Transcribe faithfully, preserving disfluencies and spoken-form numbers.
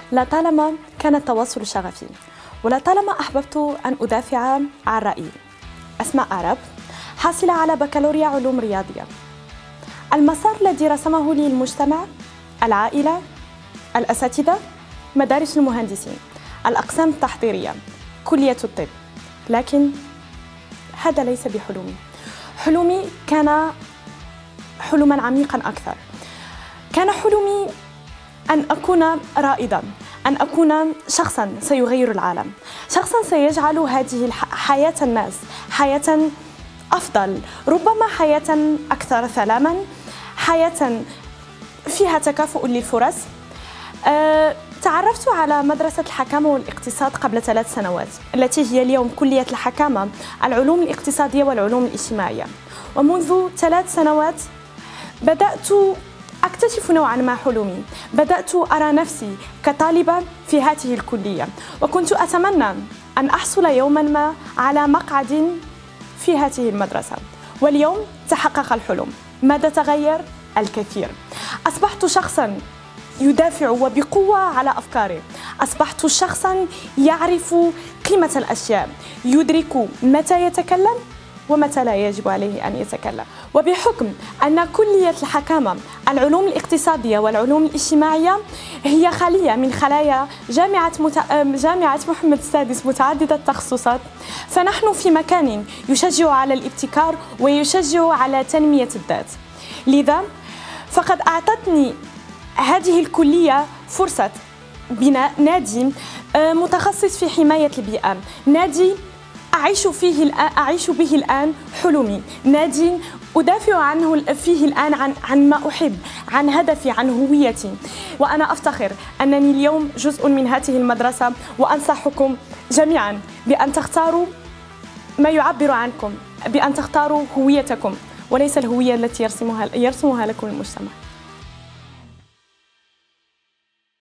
لطالما كان التواصل شغفي، ولطالما أحببت أن أدافع عن رأيي. أسماء عرب، حاصلة على بكالوريا علوم رياضية. المسار الذي رسمه لي المجتمع، العائلة، الأساتذة، مدارس المهندسين، الأقسام التحضيرية، كلية الطب. لكن هذا ليس بحلمي. حلمي كان حلما عميقا أكثر. كان حلمي أن أكون رائدا، أن أكون شخصا سيغير العالم، شخصا سيجعل هذه حياة الناس حياة أفضل، ربما حياة أكثر سلاما، حياة فيها تكافؤ للفرص. أه تعرفت على مدرسة الحكامة والاقتصاد قبل ثلاث سنوات، التي هي اليوم كلية الحكامة، العلوم الاقتصادية والعلوم الاجتماعية. ومنذ ثلاث سنوات بدأت أكتشف نوعاً ما حلمي، بدأت أرى نفسي كطالبة في هذه الكلية، وكنت أتمنى أن أحصل يوماً ما على مقعد في هذه المدرسة. واليوم تحقق الحلم. ماذا تغير؟ الكثير. أصبحت شخصاً يدافع وبقوة على أفكاره، أصبحت شخصاً يعرف قيمة الأشياء، يدرك متى يتكلم ومتى لا يجب عليه أن يتكلم. وبحكم أن كلية الحكامة، العلوم الاقتصادية والعلوم الاجتماعية هي خلية من خلايا جامعة, مت... جامعة محمد السادس متعددة التخصصات، فنحن في مكان يشجع على الابتكار ويشجع على تنمية الذات. لذا فقد أعطتني هذه الكلية فرصة بناء نادي متخصص في حماية البيئة، نادي أعيش فيه الآن أعيش به الآن حلمي، نادي أدافع عنه فيه الآن عن عن ما أحب، عن هدفي، عن هويتي. وأنا أفتخر أنني اليوم جزء من هذه المدرسة، وأنصحكم جميعا بأن تختاروا ما يعبر عنكم، بأن تختاروا هويتكم وليس الهوية التي يرسمها يرسمها لكم المجتمع.